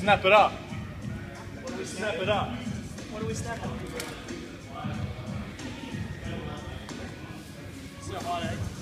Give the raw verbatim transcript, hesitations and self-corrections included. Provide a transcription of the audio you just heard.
snap it up. What do we Snap it up. What do we snap up? It's not hot, eh?